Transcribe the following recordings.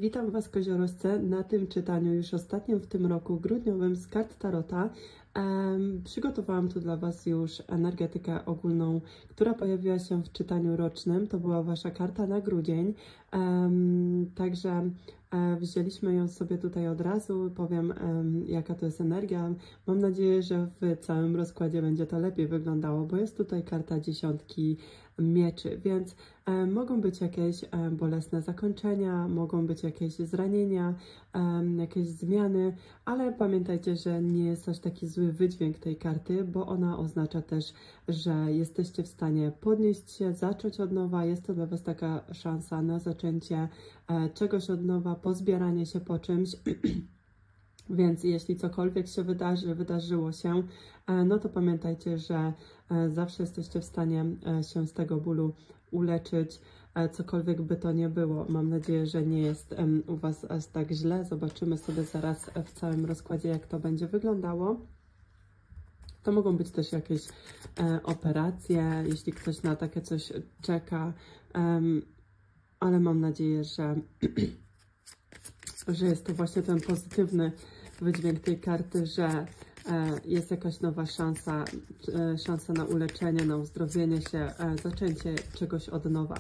Witam Was, koziorożce, na tym czytaniu już ostatnim w tym roku grudniowym z kart Tarota. Przygotowałam tu dla Was już energetykę ogólną, która pojawiła się w czytaniu rocznym. To była Wasza karta na grudzień, także wzięliśmy ją sobie tutaj od razu. Powiem, jaka to jest energia. Mam nadzieję, że w całym rozkładzie będzie to lepiej wyglądało, bo jest tutaj karta dziesiątki mieczy, więc mogą być jakieś bolesne zakończenia, mogą być jakieś zranienia, jakieś zmiany, ale pamiętajcie, że nie jest aż taki zły wydźwięk tej karty, bo ona oznacza też, że jesteście w stanie podnieść się, zacząć od nowa. Jest to dla Was taka szansa na zaczęcie czegoś od nowa, pozbieranie się po czymś. Więc jeśli cokolwiek się wydarzyło się, no to pamiętajcie, że zawsze jesteście w stanie się z tego bólu uleczyć, cokolwiek by to nie było. Mam nadzieję, że nie jest u Was aż tak źle. Zobaczymy sobie zaraz w całym rozkładzie, jak to będzie wyglądało. To mogą być też jakieś operacje, jeśli ktoś na takie coś czeka, ale mam nadzieję, że jest to właśnie ten pozytywny wydźwięk tej karty, że jest jakaś nowa szansa na uleczenie, na uzdrowienie się, zaczęcie czegoś od nowa.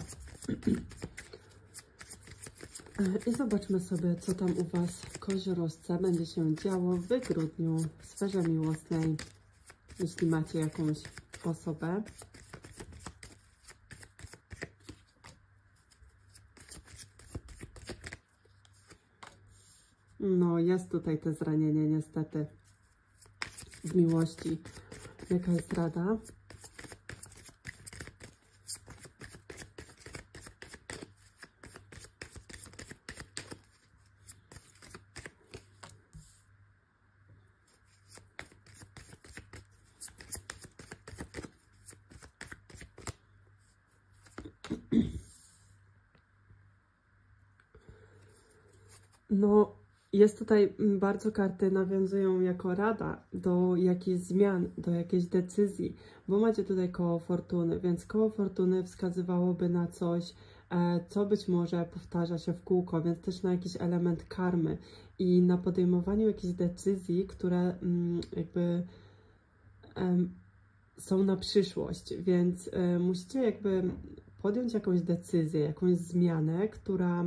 I zobaczmy sobie, co tam u Was w koziorożce będzie się działo w grudniu w sferze miłosnej, jeśli macie jakąś osobę. No, jest tutaj te zranienie niestety w miłości. Jaka jest rada? No, jest tutaj bardzo karty nawiązują jako rada do jakichś zmian, do jakiejś decyzji, bo macie tutaj koło fortuny, więc koło fortuny wskazywałoby na coś, co być może powtarza się w kółko, więc też na jakiś element karmy i na podejmowaniu jakichś decyzji, które jakby są na przyszłość, więc musicie jakby podjąć jakąś decyzję, jakąś zmianę, która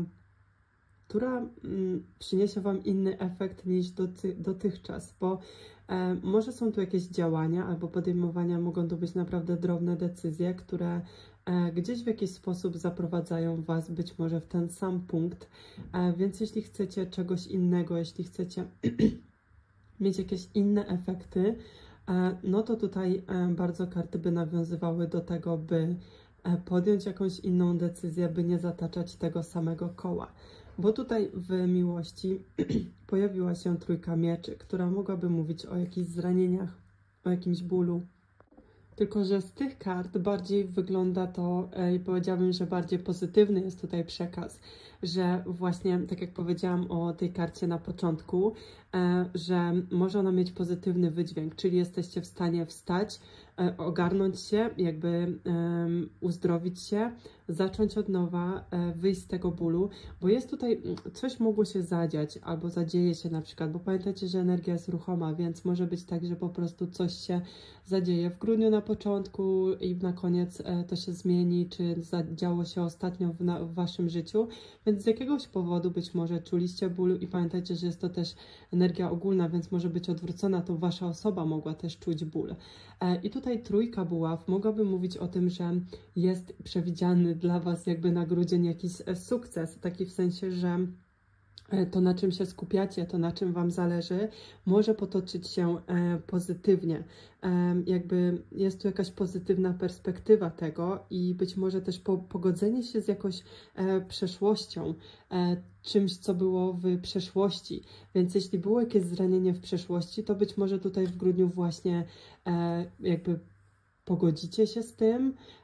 przyniesie Wam inny efekt niż dotychczas, bo może są tu jakieś działania albo podejmowania, mogą to być naprawdę drobne decyzje, które gdzieś w jakiś sposób zaprowadzają Was być może w ten sam punkt, więc jeśli chcecie czegoś innego, jeśli chcecie mieć jakieś inne efekty, no to tutaj bardzo karty by nawiązywały do tego, by podjąć jakąś inną decyzję, by nie zataczać tego samego koła. Bo tutaj w miłości pojawiła się trójka mieczy, która mogłaby mówić o jakichś zranieniach, o jakimś bólu. Tylko że z tych kart bardziej wygląda to, powiedziałabym, że bardziej pozytywny jest tutaj przekaz, że właśnie, tak jak powiedziałam o tej karcie na początku, że może ona mieć pozytywny wydźwięk, czyli jesteście w stanie wstać, ogarnąć się, jakby uzdrowić się, zacząć od nowa, wyjść z tego bólu, bo jest tutaj coś mogło się zadziać, albo zadzieje się na przykład, bo pamiętajcie, że energia jest ruchoma, więc może być tak, że po prostu coś się zadzieje w grudniu na początku i na koniec to się zmieni, czy zadziało się ostatnio w Waszym życiu, więc z jakiegoś powodu być może czuliście bólu i pamiętajcie, że jest to też energia ogólna, więc może być odwrócona, to Wasza osoba mogła też czuć ból. I tutaj trójka buław mogłaby mówić o tym, że jest przewidziany dla Was jakby na grudzień jakiś sukces, taki w sensie, że to, na czym się skupiacie, to, na czym Wam zależy, może potoczyć się pozytywnie. Jakby jest tu jakaś pozytywna perspektywa tego i być może też pogodzenie się z jakąś przeszłością, czymś, co było w przeszłości. Więc jeśli było jakieś zranienie w przeszłości, to być może tutaj w grudniu właśnie jakby pogodzicie się z tym,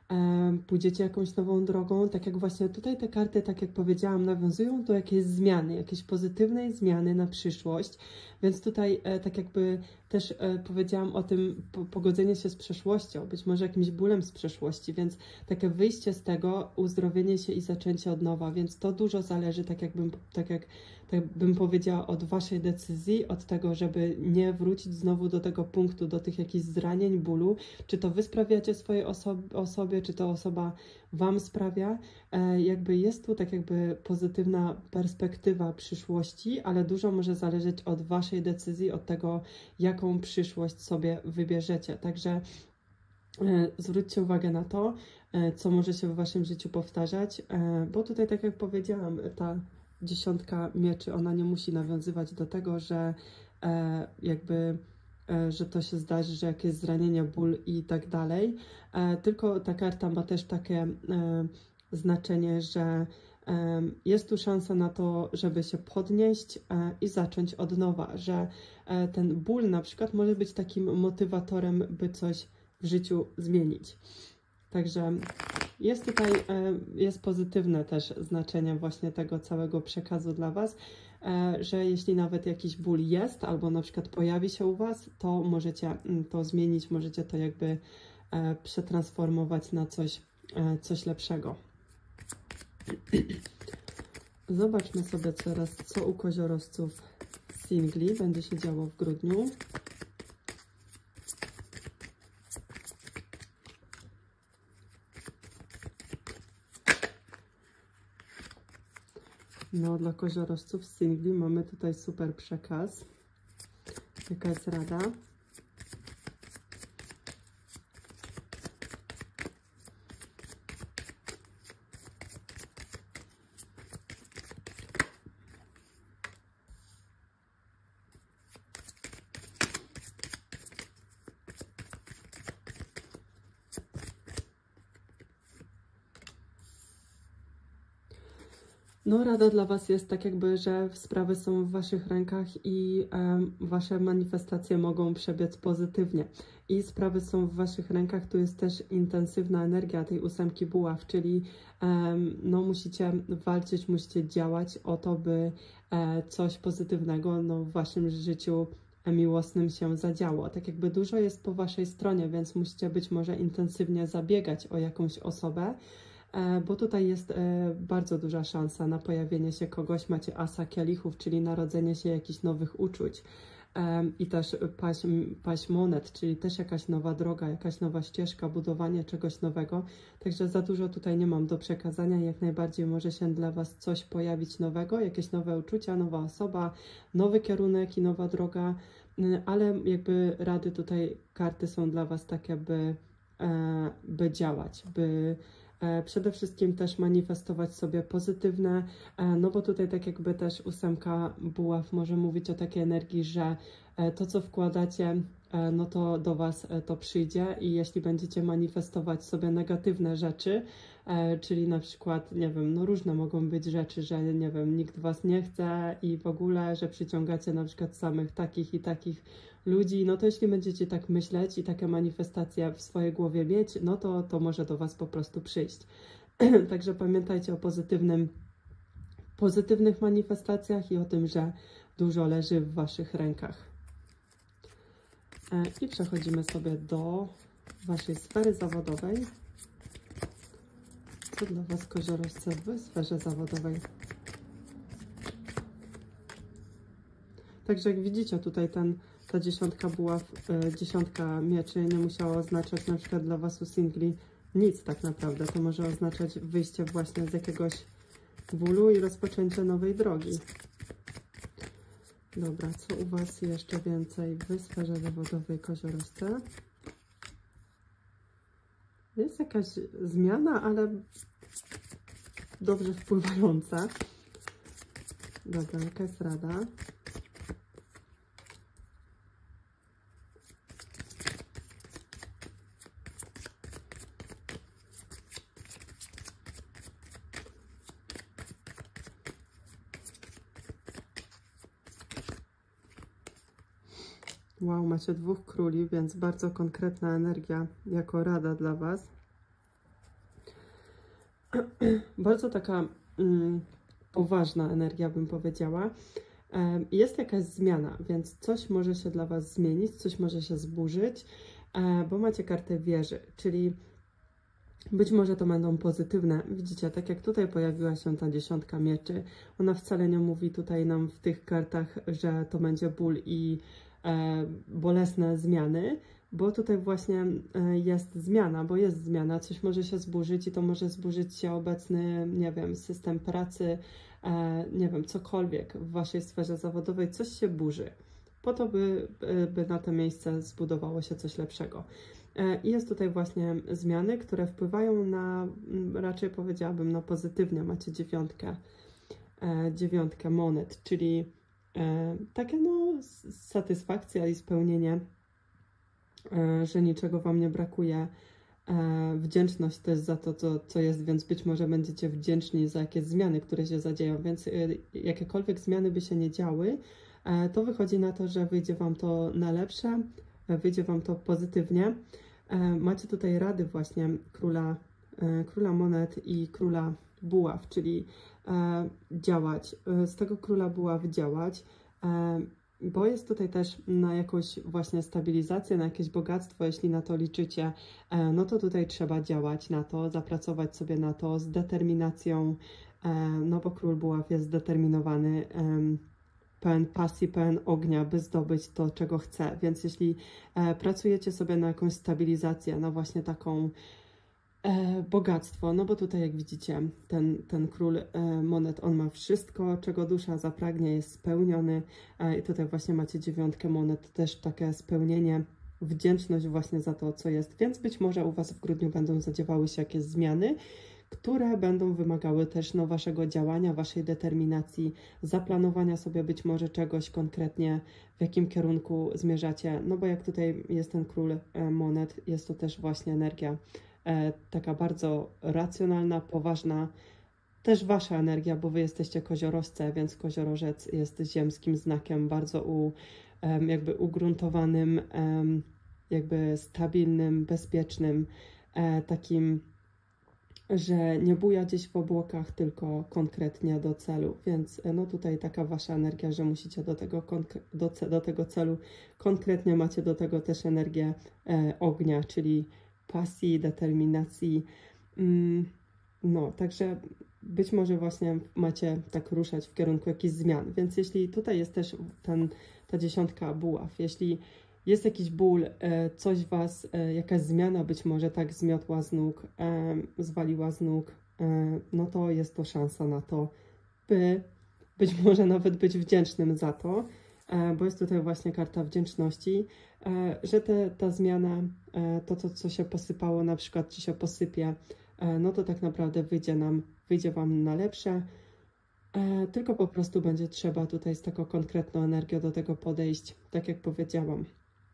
pójdziecie jakąś nową drogą, tak jak właśnie tutaj te karty, tak jak powiedziałam, nawiązują do jakiejś zmiany, jakiejś pozytywnej zmiany na przyszłość, więc tutaj tak jakby też powiedziałam o tym pogodzenie się z przeszłością, być może jakimś bólem z przeszłości, więc takie wyjście z tego, uzdrowienie się i zaczęcie od nowa, więc to dużo zależy, tak bym powiedziała, od waszej decyzji, od tego, żeby nie wrócić znowu do tego punktu, do tych jakichś zranień, bólu, czy to wy sprawiacie swojej osobie, czy to osoba wam sprawia. Jakby jest tu tak jakby pozytywna perspektywa przyszłości, ale dużo może zależeć od waszej decyzji, od tego, jaką przyszłość sobie wybierzecie. Także zwróćcie uwagę na to, co może się w waszym życiu powtarzać, bo tutaj, tak jak powiedziałam, ta 10 mieczy, ona nie musi nawiązywać do tego, że że to się zdarzy, że jakieś zranienie, ból i tak dalej, tylko ta karta ma też takie znaczenie, że jest tu szansa na to, żeby się podnieść i zacząć od nowa, że ten ból na przykład może być takim motywatorem, by coś w życiu zmienić. Także jest tutaj, jest pozytywne też znaczenie właśnie tego całego przekazu dla was, że jeśli nawet jakiś ból jest, albo na przykład pojawi się u was, to możecie to zmienić, możecie to jakby przetransformować na coś lepszego. Zobaczmy sobie teraz, co u koziorożców singli będzie się działo w grudniu. No, dla koziorożców singli mamy tutaj super przekaz. Jaka jest rada? No, rada dla was jest tak jakby, że sprawy są w waszych rękach i wasze manifestacje mogą przebiec pozytywnie. I sprawy są w waszych rękach, tu jest też intensywna energia tej 8 buław, czyli no, musicie walczyć, musicie działać o to, by coś pozytywnego w waszym życiu miłosnym się zadziało. Tak jakby dużo jest po waszej stronie, więc musicie być może intensywnie zabiegać o jakąś osobę, bo tutaj jest bardzo duża szansa na pojawienie się kogoś. Macie asa kielichów, czyli narodzenie się jakichś nowych uczuć i też paź monet, czyli też jakaś nowa droga, jakaś nowa ścieżka, budowanie czegoś nowego. Także za dużo tutaj nie mam do przekazania. Jak najbardziej może się dla was coś pojawić nowego, jakieś nowe uczucia, nowa osoba, nowy kierunek i nowa droga, ale jakby rady tutaj, karty są dla was takie, by działać, by przede wszystkim też manifestować sobie pozytywne, no bo tutaj tak jakby też 8 buław może mówić o takiej energii, że to, co wkładacie, no to do was to przyjdzie i jeśli będziecie manifestować sobie negatywne rzeczy, czyli na przykład, nie wiem, no różne mogą być rzeczy, że nie wiem, nikt was nie chce i w ogóle, że przyciągacie na przykład samych takich i takich ludzi, no to jeśli będziecie tak myśleć i takie manifestacje w swojej głowie mieć, no to może do was po prostu przyjść. Także pamiętajcie o pozytywnych manifestacjach i o tym, że dużo leży w waszych rękach. I przechodzimy sobie do waszej sfery zawodowej. Co dla was, koziorożce, w sferze zawodowej? Także jak widzicie, tutaj ta 10 buław, 10 mieczy nie musiała oznaczać na przykład dla was u singli nic tak naprawdę. To może oznaczać wyjście właśnie z jakiegoś bólu i rozpoczęcie nowej drogi. Dobra, co u was jeszcze więcej w sferze zawodowej, koziorożce? Jest jakaś zmiana, ale dobrze wpływająca. Dobra, jaka jest rada? Wow, macie 2 króli, więc bardzo konkretna energia jako rada dla was. bardzo taka poważna energia, bym powiedziała. Jest jakaś zmiana, więc coś może się dla Was zmienić, coś może się zburzyć, bo macie kartę wieży, czyli być może to będą pozytywne. Widzicie, tak jak tutaj pojawiła się ta 10 mieczy, ona wcale nie mówi tutaj nam w tych kartach, że to będzie ból i bolesne zmiany, bo tutaj właśnie jest zmiana, bo jest zmiana, coś może się zburzyć i to może zburzyć się obecny, nie wiem, system pracy, nie wiem, cokolwiek w Waszej sferze zawodowej, coś się burzy, po to, by na to miejsce zbudowało się coś lepszego. I jest tutaj właśnie zmiany, które wpływają na, raczej powiedziałabym, na pozytywnie. Macie dziewiątkę monet, czyli takie no satysfakcja i spełnienie, że niczego Wam nie brakuje. Wdzięczność też za to, co jest, więc być może będziecie wdzięczni za jakieś zmiany, które się zadzieją, więc jakiekolwiek zmiany by się nie działy, to wychodzi na to, że wyjdzie Wam to na lepsze, wyjdzie Wam to pozytywnie. Macie tutaj rady właśnie króla monet i króla buław, czyli działać, z tego króla buław działać, bo jest tutaj też na jakąś właśnie stabilizację, na jakieś bogactwo, jeśli na to liczycie, no to tutaj trzeba działać na to, zapracować sobie na to z determinacją, no bo król buław jest zdeterminowany, pełen pasji, pełen ognia, by zdobyć to, czego chce. Więc jeśli pracujecie sobie na jakąś stabilizację, na właśnie taką bogactwo, no bo tutaj jak widzicie, ten król monet, on ma wszystko, czego dusza zapragnie, jest spełniony i tutaj właśnie macie 9 monet, też takie spełnienie, wdzięczność właśnie za to, co jest, więc być może u Was w grudniu będą zadziewały się jakieś zmiany, które będą wymagały też no, Waszego działania, Waszej determinacji, zaplanowania sobie być może czegoś konkretnie, w jakim kierunku zmierzacie, no bo jak tutaj jest ten król monet, jest to też właśnie energia taka bardzo racjonalna, poważna, też Wasza energia, bo Wy jesteście koziorożce, więc koziorożec jest ziemskim znakiem, bardzo jakby ugruntowanym, jakby stabilnym, bezpiecznym, takim, że nie buja gdzieś w obłokach, tylko konkretnie do celu, więc no tutaj taka Wasza energia, że musicie do tego celu, konkretnie macie do tego też energię ognia, czyli pasji, determinacji, no, także być może właśnie macie tak ruszać w kierunku jakichś zmian, więc jeśli tutaj jest też ta 10 buław, jeśli jest jakiś ból, coś Was, jakaś zmiana być może tak zmiotła z nóg, zwaliła z nóg, no to jest to szansa na to, by być może nawet być wdzięcznym za to, bo jest tutaj właśnie karta wdzięczności, że ta zmiana, to co się posypało, na przykład czy się posypie, no to tak naprawdę wyjdzie Wam na lepsze, tylko po prostu będzie trzeba tutaj z taką konkretną energią do tego podejść, tak jak powiedziałam.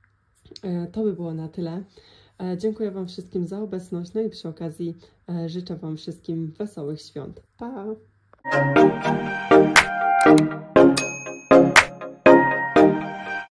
To by było na tyle. Dziękuję Wam wszystkim za obecność, no i przy okazji życzę Wam wszystkim wesołych świąt. Pa!